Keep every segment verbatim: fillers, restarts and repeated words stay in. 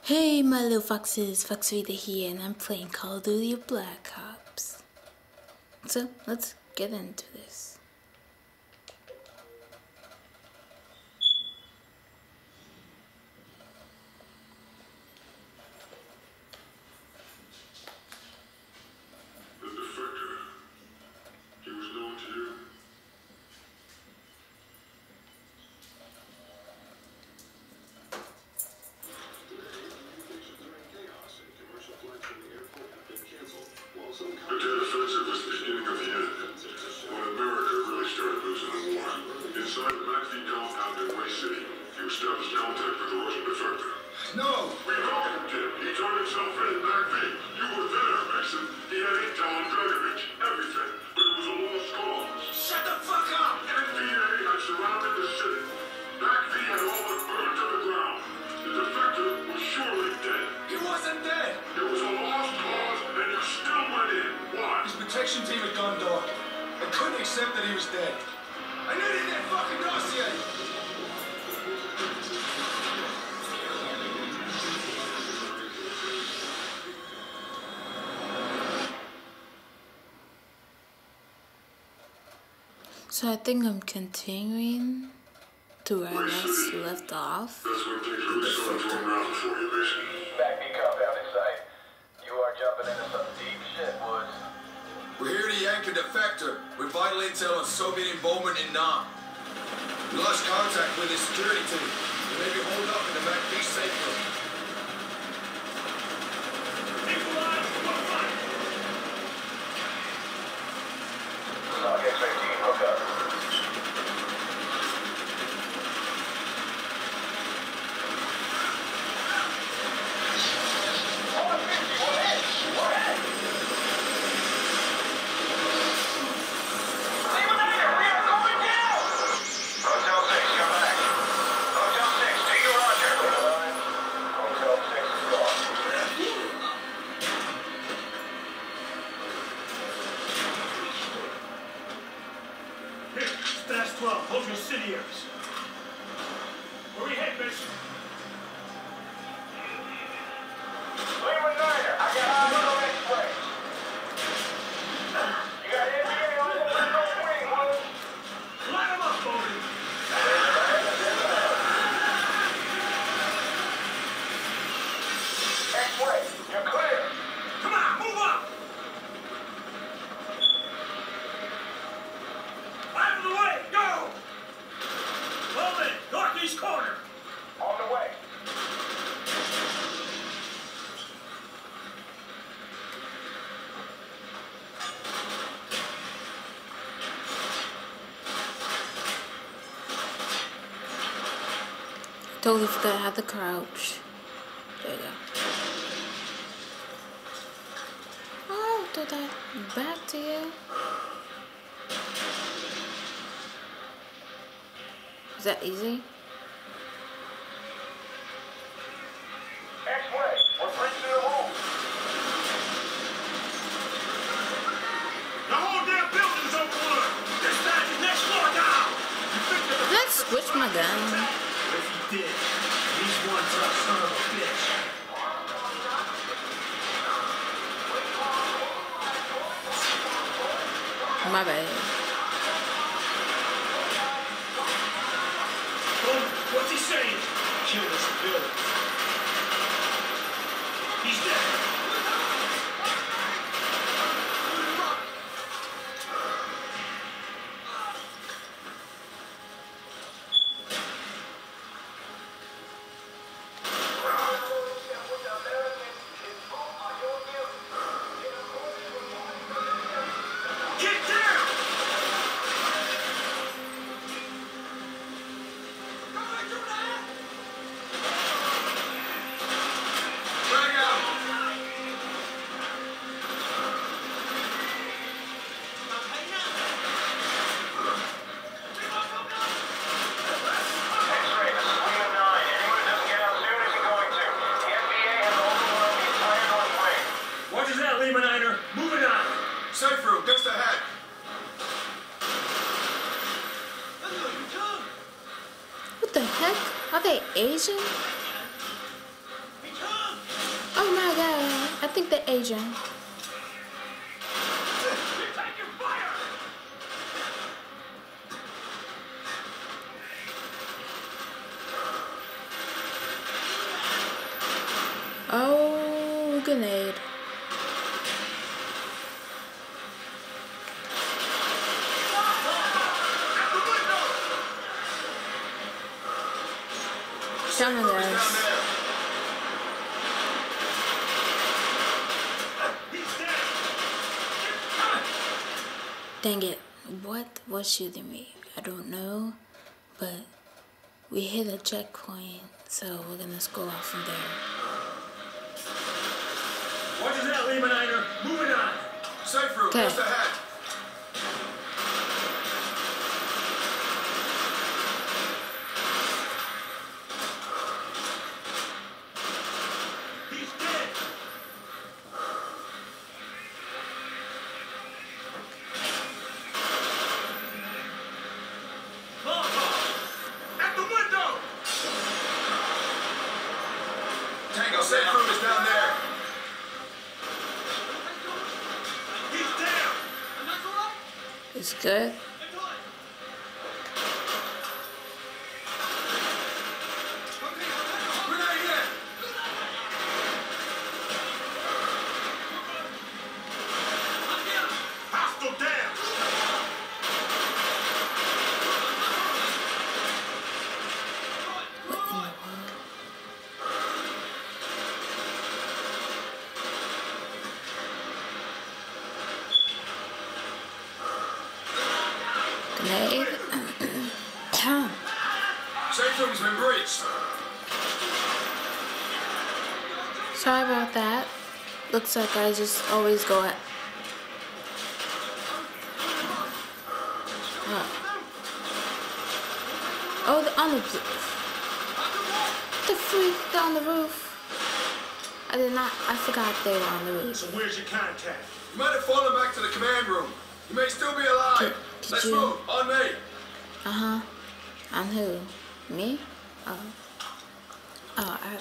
Hey my little foxes, Foxarita here, and I'm playing Call of Duty Black Ops. So let's get into this. The defector. He was known to you? The dead offensive was the beginning of the end. When America really started losing the war. Inside the X D compound in Way City, you established contact with the Russian defector. No! We know you did. He turned himself in in Back V. You were there, Mason. He had intel on Dragovich, everything. But it was a lost cause. Shut the fuck up! N B A had surrounded the city. Back V had all but burned to the ground. The defector was surely dead. He wasn't dead! It was a lost cause, and you still went in. Why? His protection team had gone dark. I couldn't accept that he was dead. I needed that fucking dossier! So I think I'm continuing to where I last left off. That's when things really started to run around for you, Mason. Back V compound in sight. You are jumping into some deep shit, Woods. We're here to yank a defector with vital intel on Soviet involvement in Nam. We lost contact with his security team. They may be holed up in the Back V safe room. Knock X eighteen, hook up. twelve, hold your incendiaries. Where we head, Bishop? Lima Niner, I got eyes on X-ray. You got N B A on the window wing, Woods. Line them up, Bodie. X-ray, you're clear. Come on, move up. Out of the way, go! Hold it, northeast corner. On the way. Totally forgot how to crouch. There you go. Oh, did I back to you? Is that easy? X-ray, we're breaching the rules. The whole damn building is overrun. Dispatch is next floor down. You think that the Let's switch my gun. If he did, he's one tough son of a bitch. My bad. Oh, what's he saying? Kill this civilian. He's dead. Get down! Drag out! X-ray, this is Lima nine. Anyone who doesn't get out soon isn't going to. The N B A has overwhelmed the entire north wing. What is that, Lima Niner? Moving on. Safe room, just ahead. What the heck? Are they Asian? Return! think they're Asian. Oh, grenade. Come on, guys. Dang it. What was shooting me? I don't know. But we hit a checkpoint. So we're gonna go off from there. What is that, Lehman Niner? Moving on. Safe room, just ahead. He's dead. At the window. Tango, safe room is down there. He's down. It's good. Grenade here. Hostile down. What in the world? Grenade. Safe room's been breached. Sorry about that. Looks like I just always go at. Oh, oh the, on the the freak, they're on the roof. I did not. I forgot they were on the roof. So where's your contact? You might have fallen back to the command room. You may still be alive. Could- could Let's you- move. On me. Uh huh. On who? Me? Oh. Oh, I.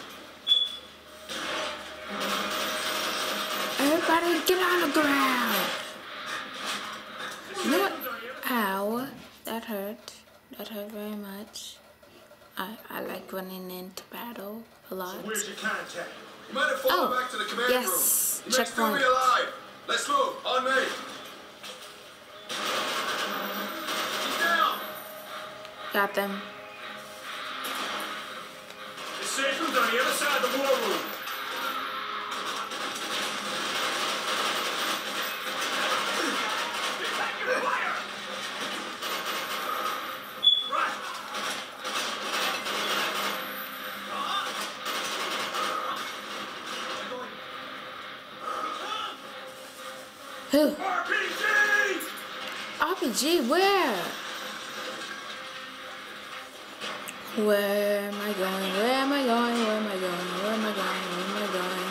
Everybody get on the ground. You know what? Ow. That hurt. That hurt very much. I, I like running into battle a lot. So where's your contact? You might have fallen Oh, back to the command yes. room. You may still Checkpoint. be alive. Let's move. On me. He's down. Got them. The safe room's on the other side of the war room. Fire! Right. Who? R P G! R P G, where? Where am I going? Where am I going? Where am I going? Where am I going? Where am I going?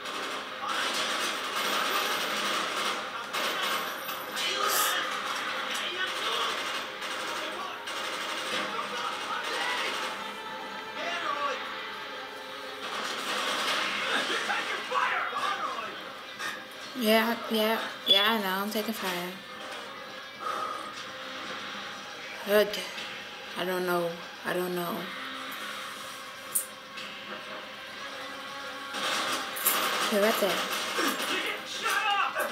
Yeah, yeah, yeah, I know, I'm taking fire. Good. I don't know. I don't know. Okay, right there. Shut up!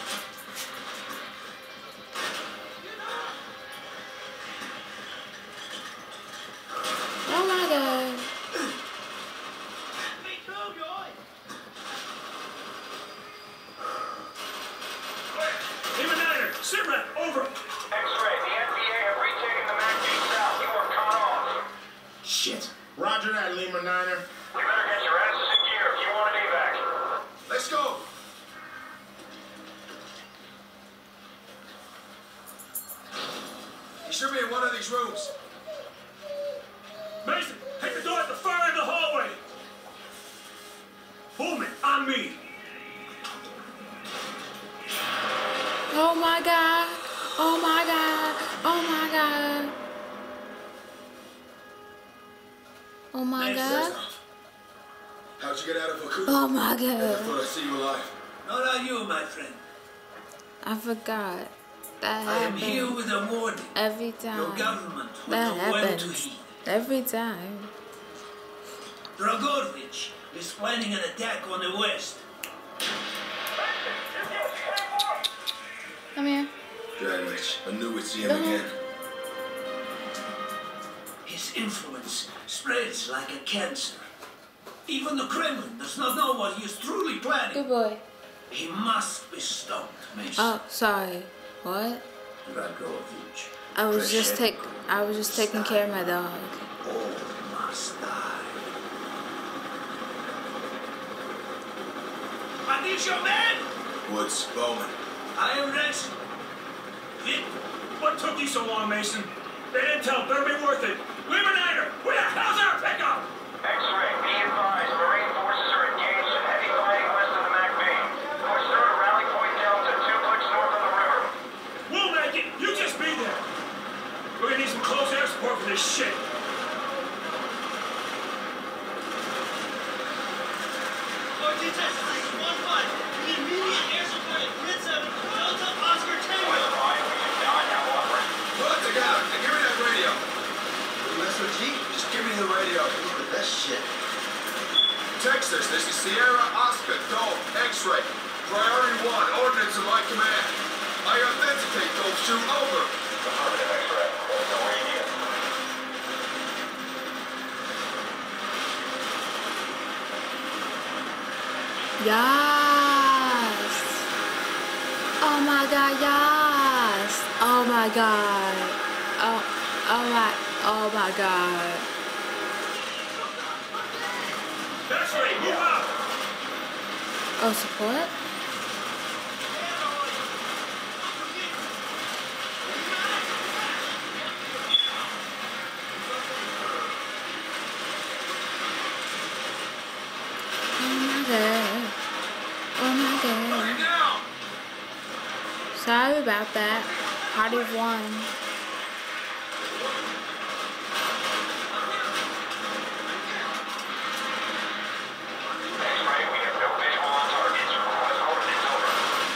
Oh my god. Lehman Niner, sit rep, over. X-ray, the N B A have retaken the Mac D South. You are cut off. Shit. Roger that, Lehman Niner. You better get your asses in gear if you want an evac. Let's go. You should be in one of these rooms. Mason, take the door at the far end of the hallway. Pullman, on me. Oh my god. Oh my god. Oh my god. Oh my god. How'd How'd you get out of Vancouver? Oh my I god. thought I'd see you alive. Not on you, my friend. I forgot. That I am here happened with a warning. every Your time. government will That know well to happens heed. every time. Dragovich is planning an attack on the west. Come here. Dragovich, I knew we'd see him No. again. His influence spreads like a cancer. Even the Kremlin does not know what he is truly planning. Good boy. He must be stopped, Mason. Oh, sorry. What? Dragovich. I was just take. Preshenko, I was just taking care of my dog. all must die. I need your man! Woods, Bowman. I am ready. Vic, What took you so long, Mason? That intel better be worth it. Eliminator, where the hell's our pickup? X-ray, be advised. Marine forces are engaged in heavy fighting west of the Mac B. Push through to Rally Point Delta, two clicks north of the river. We'll make it. You just be there. We're gonna need some close air support for this shit. Put it together and give me that radio. S O G? Just give me the radio. Look at that shit. Texas, this is Sierra Oscar, Dome, X-ray. Priority one, ordnance in my command. I authenticate those two, over. Affirmative, X-ray. There's no radio. Yes. Oh my god, yes. Oh my god. Oh, oh my, oh my god. That's right. Move out. Oh, support? Oh my god. Oh my god. Now! Sorry about that. Party of one. X-ray, we have no visual on targets. Request ordnance over.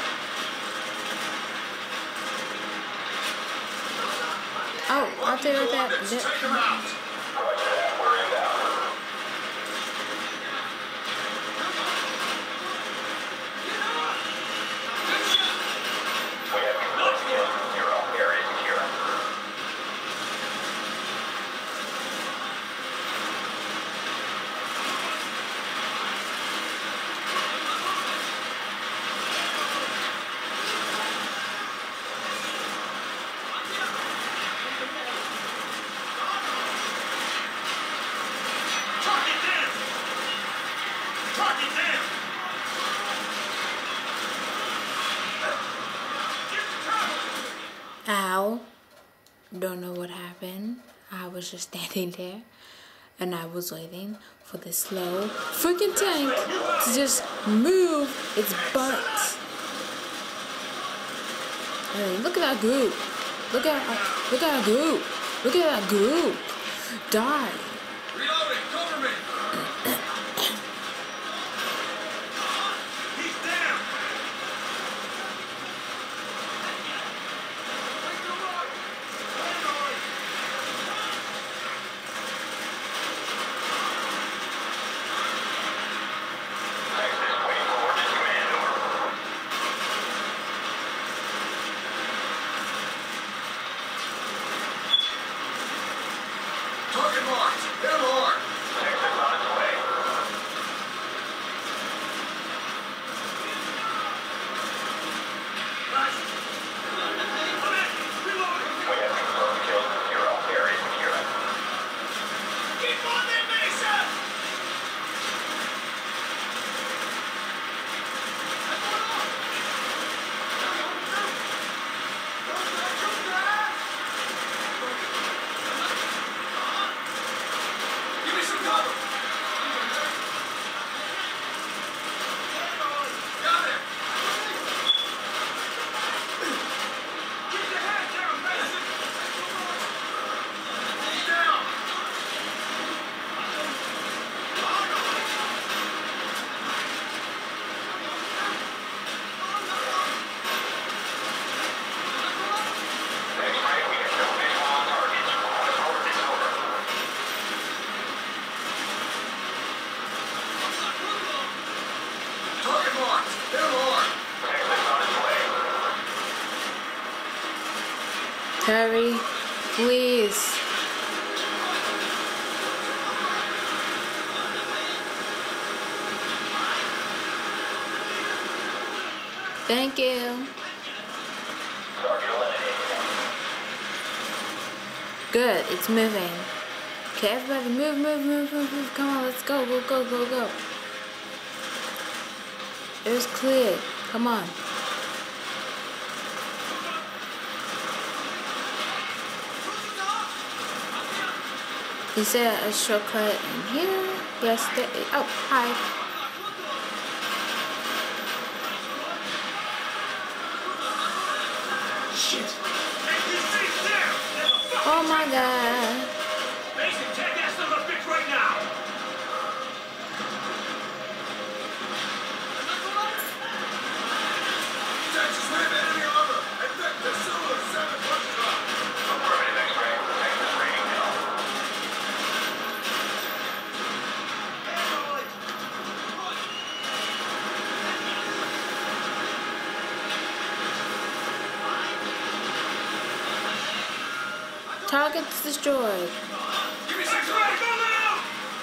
Oh, I'll do it that. Ordnance, take them out. Roger that. We're inbound. We have control again. Zero. Area secure. Target down. Target down. Ow. Don't know what happened. I was just standing there and I was waiting for the slow freaking tank to just move its butt. Hey, look at that group. Look at look at that group. Look at that group. Die. Reloading, cover me. He's down. Texas, waiting for ordnance command. Over. Target marked. marked. Hit him hard. Hurry, please. Thank you. Good, it's moving. Okay, everybody move, move, move, move, move. Come on, let's go, go, go, go, go. It was clear. Come on. Is there a shortcut in here? Yes, there is. Oh, hi. Shit! Hey, you see there? There's a fucking Oh my god. Mason, take that son of a bitch right now! Texas, we have enemy armor. Effect pursuer, seven punch drop. Affirmative X-ray. Texas reading now. Target's destroyed. Give me six X-ray, move out!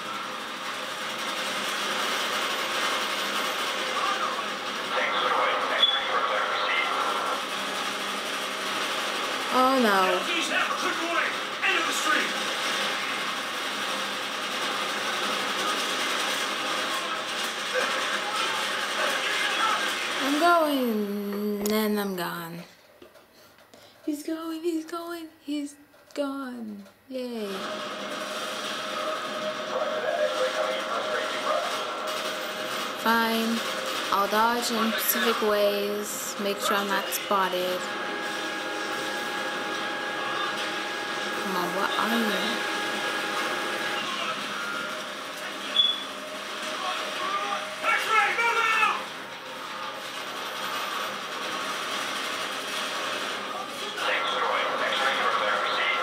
Tanks destroyed. X-ray, you are clear to proceed. Oh no. L G's half a click away! End of the street! I'm going, and I'm gone. He's going, he's going, he's gone. Yay. Fine. I'll dodge in specific ways, make sure I'm not spotted. Come on, what are you? X-ray, move out! Tanks destroyed. X-ray, you are clear to proceed.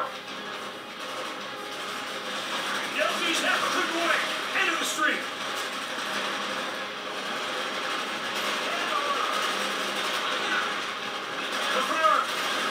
L G's half a click away! End of the street! Affirm!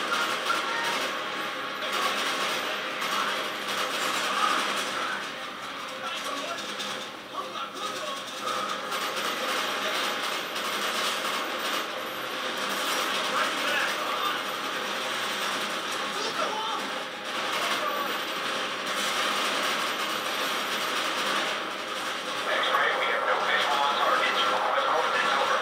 X-ray, we have no visual on targets. Request coordinates over.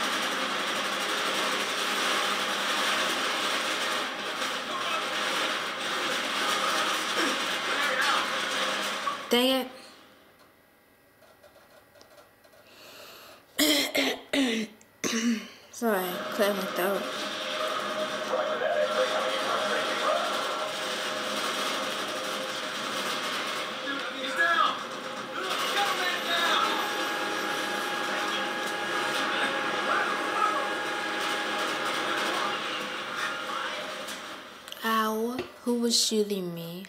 Dang it. Sorry, clear my throat. He's down. Got a man down. Ow, who was shooting me?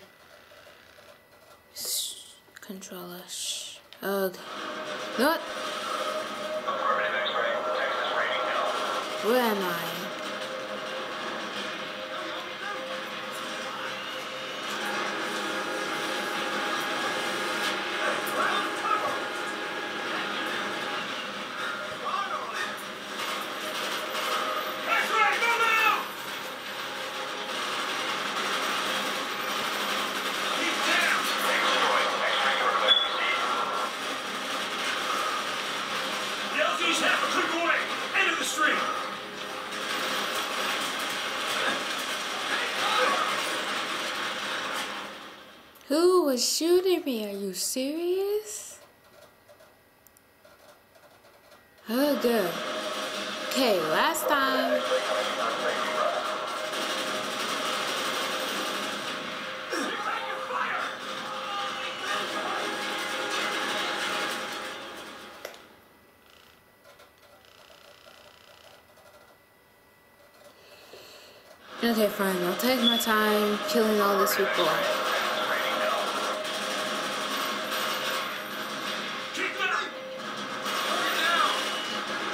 Shh, controller, shh. Ugh. What? Affirmative X-ray. Texas reading now. Where am I? X-ray, move out! He's down! Tanks destroyed. X-ray, you are clear to proceed. L G's half a click away! End of the street! Who was shooting me? Are you serious? Oh, good. Okay, last time. Okay, fine. I'll take my time killing all these people. Keep it up!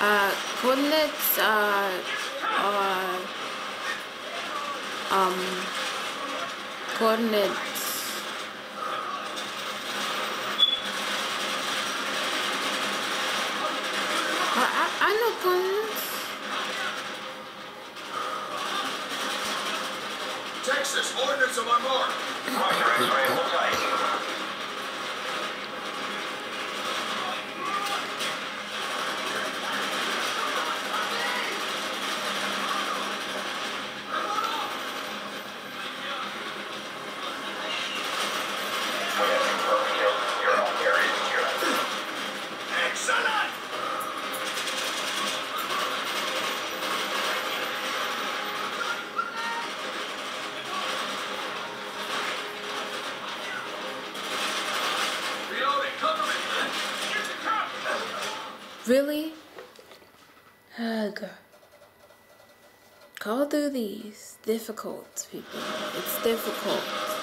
Uh, coordinates are, are, um, coordinates, I, I, I know coordinates. Texas, ordnance on my mark. Roger, X-ray, hold tight. We have confirmed kills. Your own area is secure. Excellent! Reloading, cover me. Really? Ugh. Call of Duty is difficult, people. It's difficult.